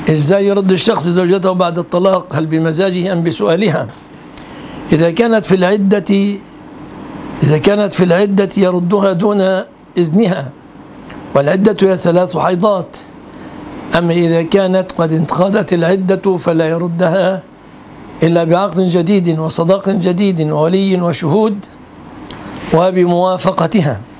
إزاي يرد الشخص زوجته بعد الطلاق؟ هل بمزاجه أم بسؤالها؟ إذا كانت في العدة يردها دون إذنها، والعدة هي 3 حيضات. أما إذا كانت قد انقضت العدة فلا يردها إلا بعقد جديد وصداق جديد وولي وشهود وبموافقتها.